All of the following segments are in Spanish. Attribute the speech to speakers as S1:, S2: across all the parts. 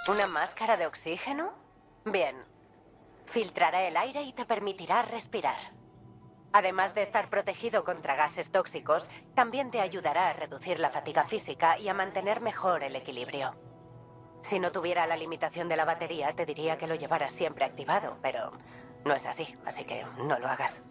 S1: ¿Una máscara de oxígeno? Bien. Filtrará el aire y te permitirá respirar. Además de estar protegido contra gases tóxicos, también te ayudará a reducir la fatiga física y a mantener mejor el equilibrio. Si no tuviera la limitación de la batería, te diría que lo llevaras siempre activado, pero no es así que no lo hagas.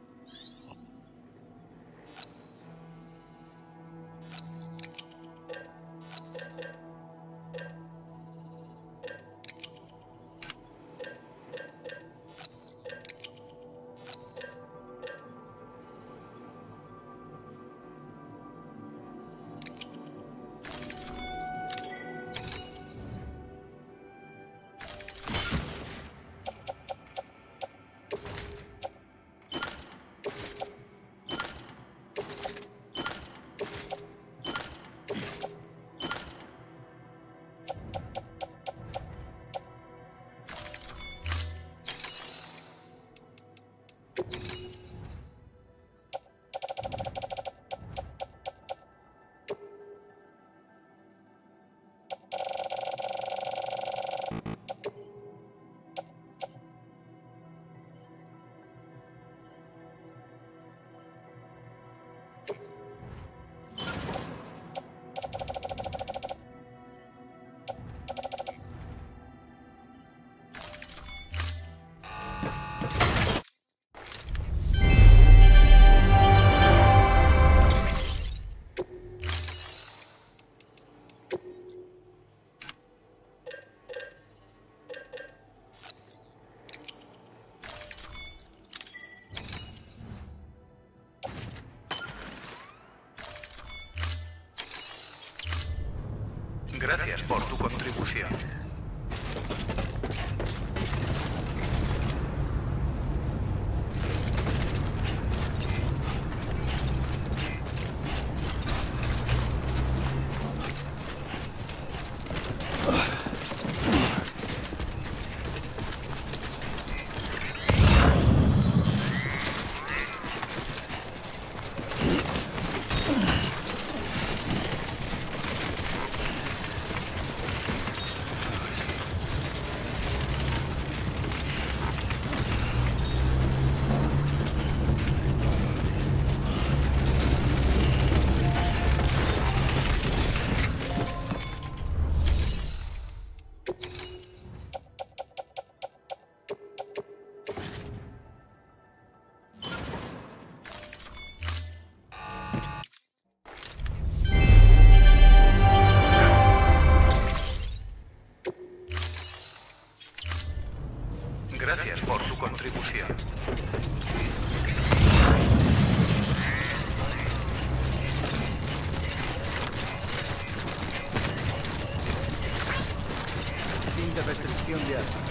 S2: Gracias por tu contribución. Gracias por tu contribución.
S3: Fin de restricción de armas.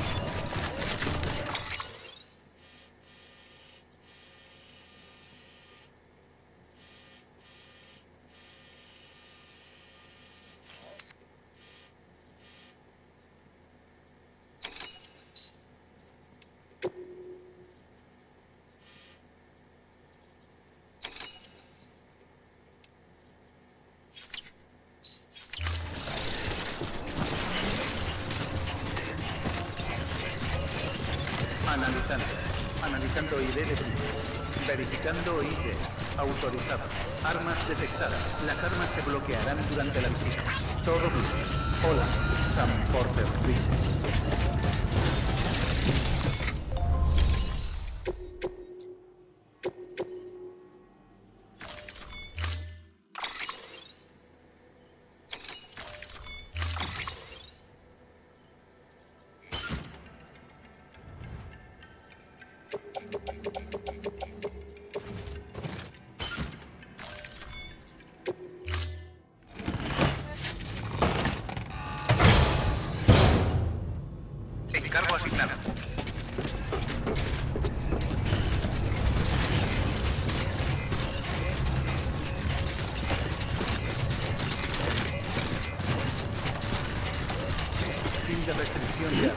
S3: Analizando ID de grupo. Verificando ID. Autorizado. Armas detectadas. Las armas se bloquearán durante la visita. Todo bien. Hola, Sam Porter Bridges.
S2: Encargo asignado.
S3: Fin de restricción de armas.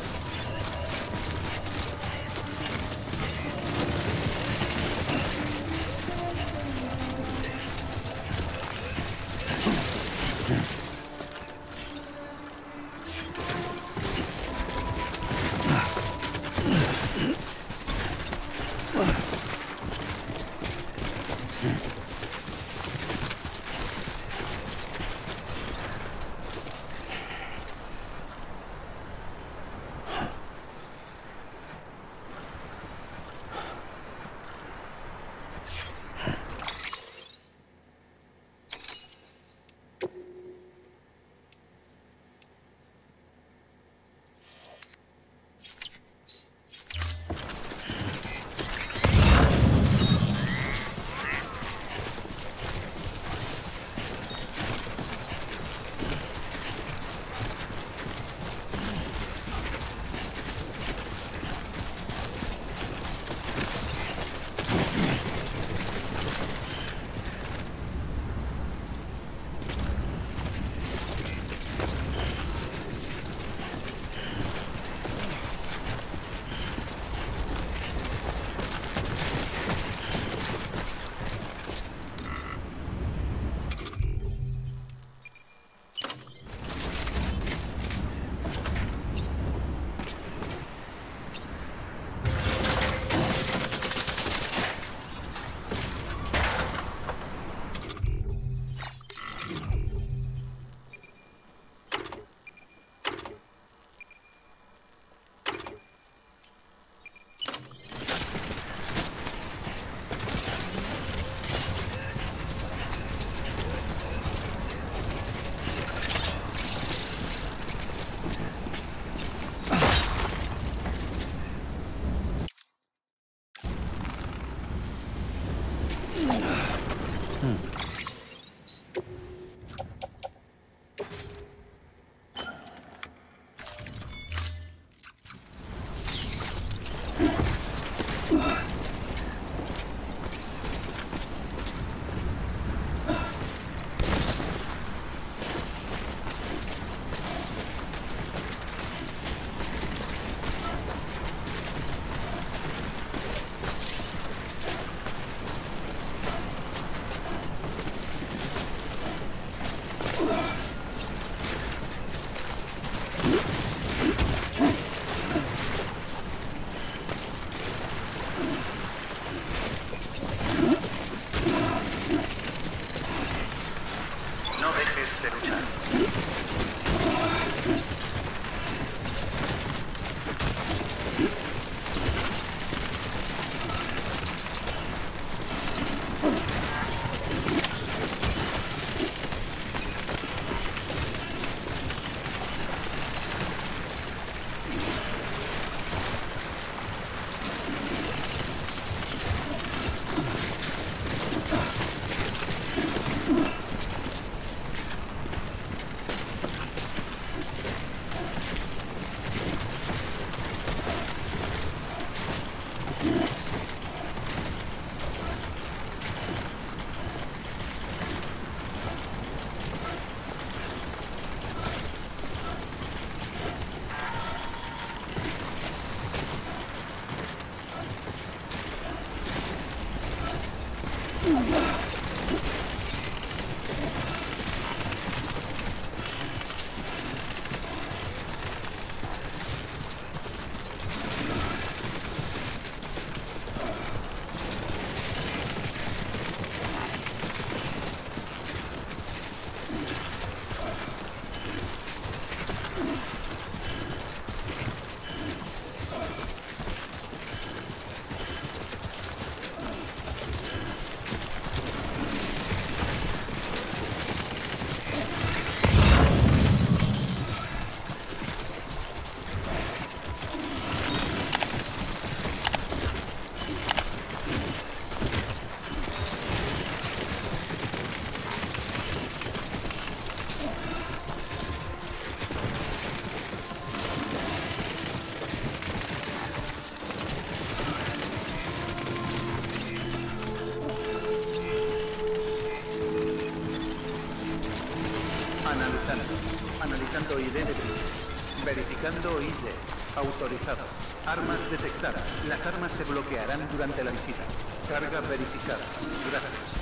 S3: Analizando ID de verificando ID. Autorizado. Armas detectadas. Las armas se bloquearán durante la visita. Carga verificada. Gracias.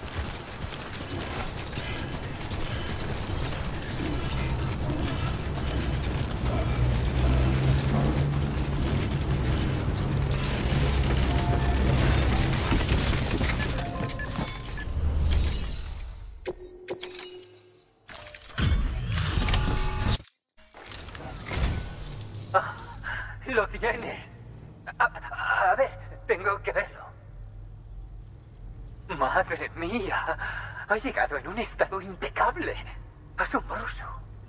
S4: ¡Lo tienes! A ver, tengo que verlo. ¡Madre mía! Ha llegado en un estado impecable. Asombroso.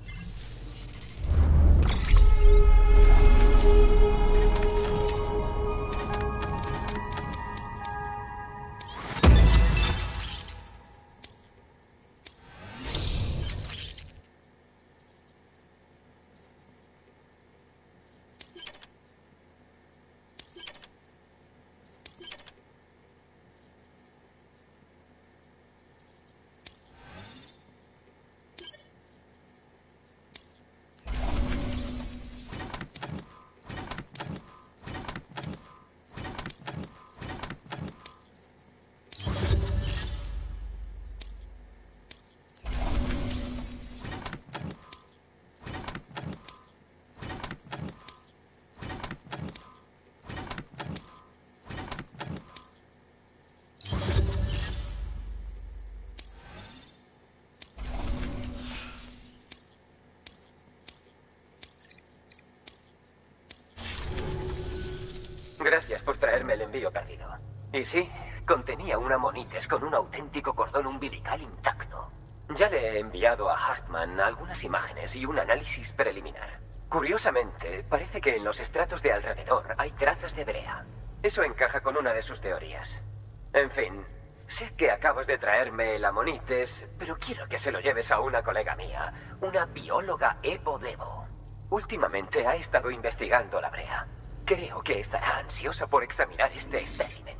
S4: Gracias por traerme el envío perdido. Y sí, contenía una monites con un auténtico cordón umbilical intacto. Ya le he enviado a Hartman algunas imágenes y un análisis preliminar. Curiosamente, parece que en los estratos de alrededor hay trazas de brea. Eso encaja con una de sus teorías. En fin, sé que acabas de traerme la monites, pero quiero que se lo lleves a una colega mía, una bióloga Evo Devo. Últimamente ha estado investigando la brea. Creo que estará ansiosa por examinar este espécimen.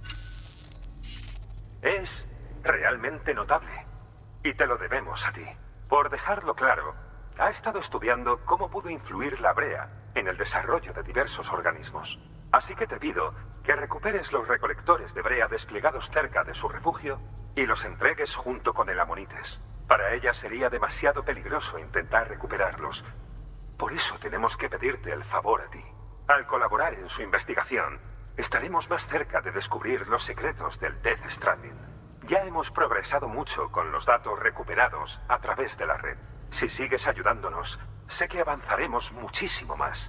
S5: Es realmente notable. Y te lo debemos a ti. Por dejarlo claro, ha estado estudiando cómo pudo influir la brea en el desarrollo de diversos organismos. Así que te pido que recuperes los recolectores de brea desplegados cerca de su refugio y los entregues junto con el amonites. Para ella sería demasiado peligroso intentar recuperarlos. Por eso tenemos que pedirte el favor a ti. Al colaborar en su investigación, estaremos más cerca de descubrir los secretos del Death Stranding. Ya hemos progresado mucho con los datos recuperados a través de la red. Si sigues ayudándonos, sé que avanzaremos muchísimo más.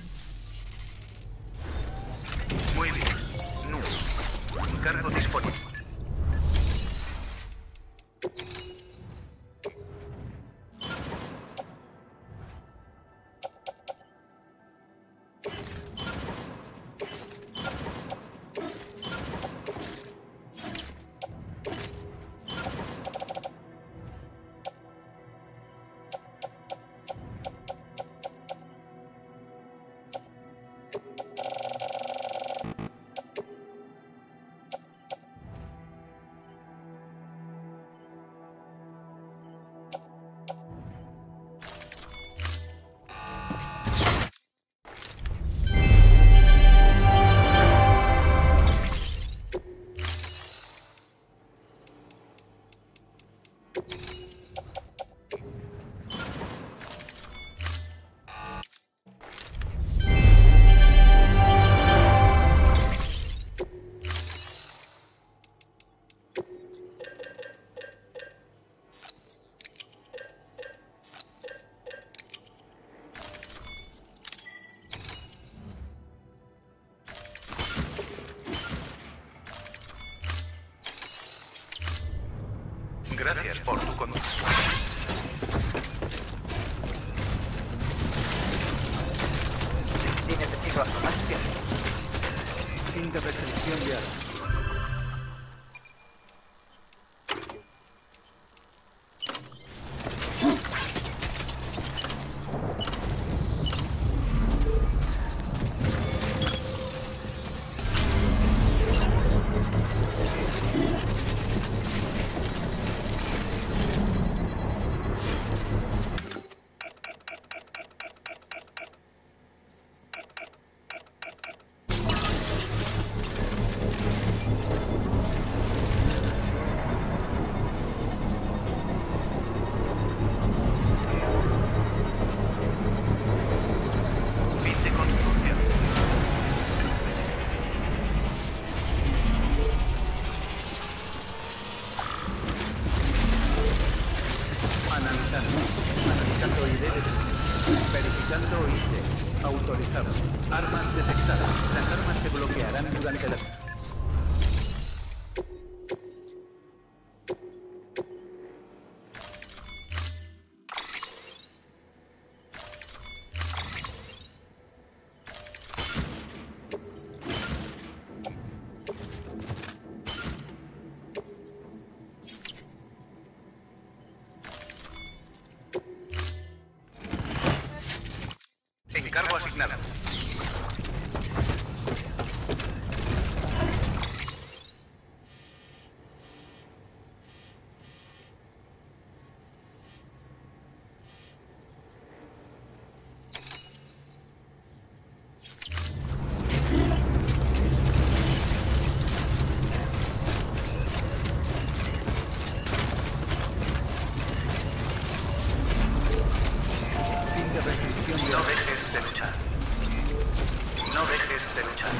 S2: Muy bien. Cargo disponible. control.
S4: Si necesito algo más, ¿qué?
S3: Fin de restricción de armas.
S2: Fin de construcción.
S3: Analizando ID verificando ID. Autorizado. Armas detectadas. Las armas se bloquearán durante la...
S2: Encargo asignado.
S3: Fin de restricción de
S2: No
S3: armas.
S2: dejes de luchar. No dejes de luchar.